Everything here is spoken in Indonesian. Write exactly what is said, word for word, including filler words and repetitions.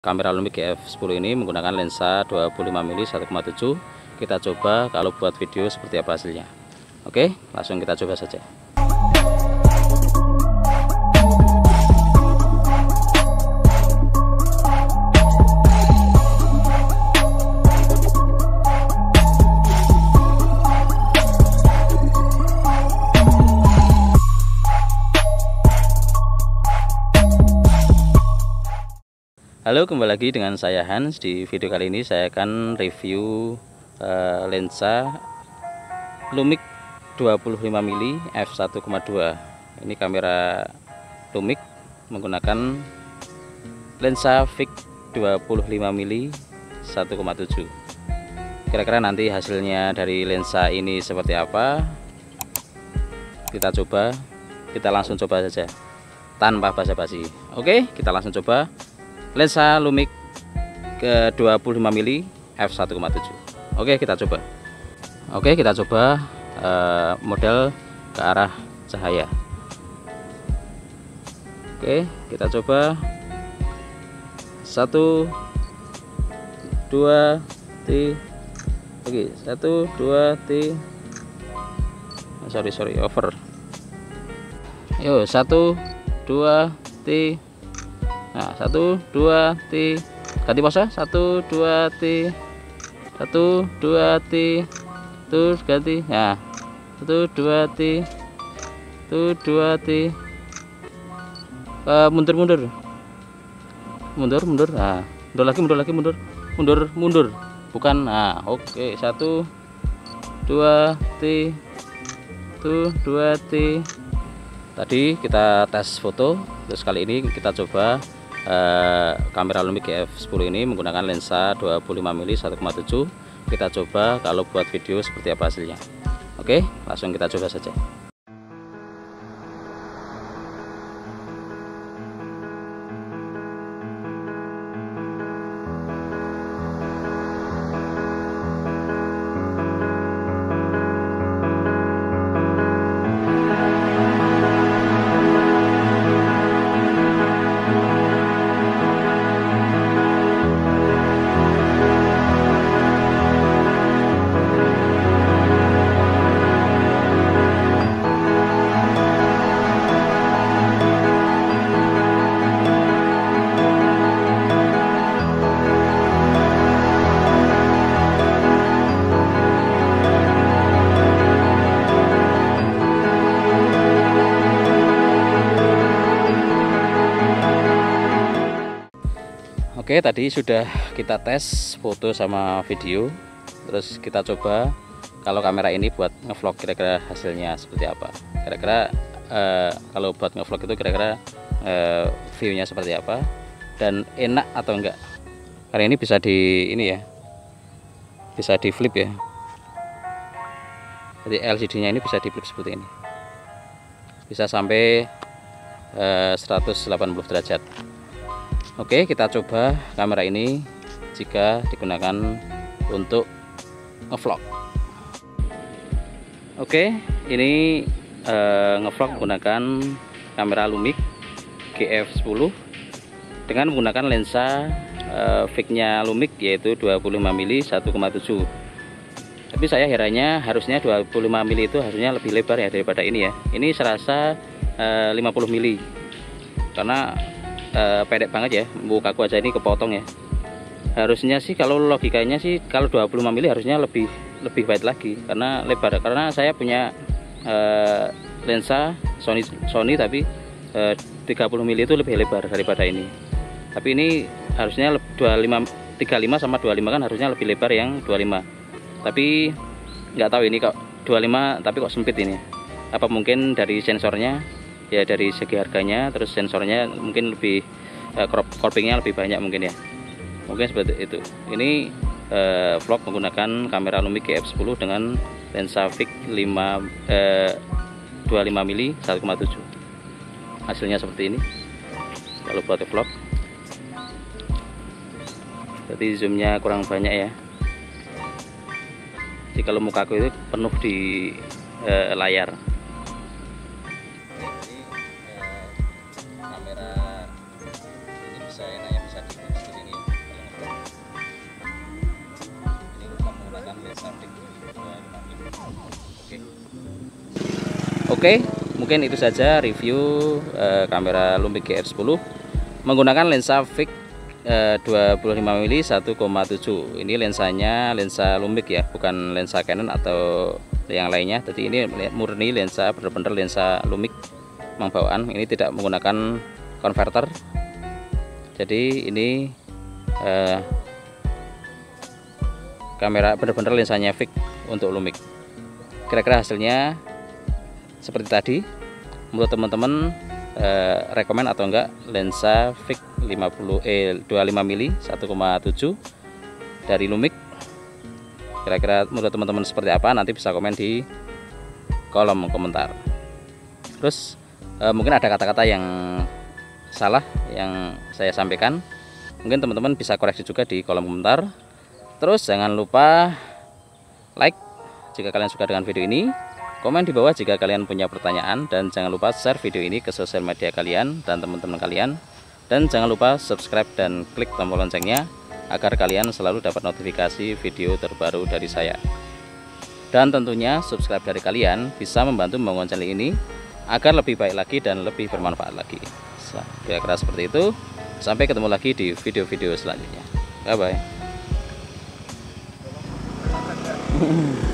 Kamera Lumix G F sepuluh ini menggunakan lensa dua puluh lima milimeter satu koma tujuh. Kita coba kalau buat video seperti apa hasilnya. Oke, langsung kita coba saja. Halo, kembali lagi dengan saya Hans. Di video kali ini saya akan review uh, lensa Lumix dua puluh lima milimeter f satu koma dua. Ini kamera Lumix menggunakan lensa fix dua puluh lima milimeter satu koma tujuh. Kira-kira nanti hasilnya dari lensa ini seperti apa? Kita coba, kita langsung coba saja tanpa basa-basi. Oke, kita langsung coba lensa Lumix ke dua puluh lima milimeter f satu koma tujuh. Oke, kita coba. Oke, kita coba uh, model ke arah cahaya. Oke, kita coba satu dua tiga. Oke, satu dua tiga. Sorry sorry over. Yo, satu dua tiga. Nah, satu, dua, tiga, ganti pose, satu, dua, tiga, satu, dua, tiga, terus ganti, nah, satu, dua, tiga, satu, dua, tiga, uh, mundur, mundur, mundur, mundur, nah, mundur lagi, mundur lagi, mundur, mundur, mundur, bukan, nah, oke, okay. Satu, dua, tiga, satu, dua, tiga. Tadi kita tes foto, terus kali ini kita coba Uh, kamera Lumix G F sepuluh ini menggunakan lensa dua puluh lima milimeter satu koma tujuh. Kita coba kalau buat video seperti apa hasilnya. Oke, langsung kita coba saja. Oke, tadi sudah kita tes foto sama video, terus kita coba kalau kamera ini buat ngevlog kira-kira hasilnya seperti apa. Kira-kira eh, kalau buat ngevlog itu kira-kira eh, view-nya seperti apa dan enak atau enggak. Karena ini bisa di ini ya, bisa di flip ya. Jadi L C D-nya ini bisa di flip seperti ini, bisa sampai eh, seratus delapan puluh derajat. Oke, kita coba kamera ini jika digunakan untuk ngevlog. Oke, ini uh, ngevlog menggunakan kamera Lumix G F sepuluh dengan menggunakan lensa uh, fixnya Lumix yaitu dua puluh lima milimeter satu koma tujuh. Tapi saya herannya harusnya dua puluh lima milimeter itu harusnya lebih lebar ya daripada ini ya. Ini serasa uh, lima puluh milimeter karena Uh, pendek banget ya, mukaku aja ini kepotong ya. Harusnya sih kalau logikanya sih kalau dua puluh lima milimeter harusnya lebih lebih baik lagi karena lebar, karena saya punya uh, lensa Sony Sony tapi uh, tiga puluh milimeter itu lebih lebar daripada ini. Tapi ini harusnya dua puluh lima, tiga puluh lima sama dua puluh lima kan harusnya lebih lebar yang dua puluh lima. Tapi nggak tahu ini kok dua puluh lima tapi kok sempit ini. Apa mungkin dari sensornya? Ya dari segi harganya, terus sensornya mungkin lebih uh, crop croppingnya lebih banyak mungkin ya, mungkin seperti itu. Ini uh, vlog menggunakan kamera Lumix G F sepuluh dengan lensa fix lima, uh, dua puluh lima milimeter satu koma tujuh. Hasilnya seperti ini kalau buat vlog. Berarti zoomnya kurang banyak ya. Jadi kalau mukaku itu penuh di uh, layar. Kamera ini bisa enaknya bisa di seperti ini. Oke, mungkin itu saja review uh, kamera Lumix G F sepuluh menggunakan lensa fix uh, dua puluh lima milimeter satu koma tujuh. Ini lensanya lensa Lumix ya, bukan lensa Canon atau yang lainnya. Jadi ini murni lensa, benar-benar lensa Lumix memang bawaan. Ini tidak menggunakan konverter. Jadi ini uh, kamera benar-benar lensanya fix untuk Lumix. Kira-kira hasilnya seperti tadi. Menurut teman-teman eh, rekomend atau enggak lensa fix lima puluh eh dua puluh lima milimeter satu koma tujuh dari Lumix? Kira-kira menurut teman-teman seperti apa? Nanti bisa komen di kolom komentar. Terus eh, mungkin ada kata-kata yang salah yang saya sampaikan, mungkin teman-teman bisa koreksi juga di kolom komentar. Terus jangan lupa like jika kalian suka dengan video ini, komen di bawah jika kalian punya pertanyaan, dan jangan lupa share video ini ke sosial media kalian dan teman-teman kalian. Dan jangan lupa subscribe dan klik tombol loncengnya agar kalian selalu dapat notifikasi video terbaru dari saya. Dan tentunya subscribe dari kalian bisa membantu membangun channel ini agar lebih baik lagi dan lebih bermanfaat lagi. Kira-kira seperti itu. Sampai ketemu lagi di video-video selanjutnya. Bye bye.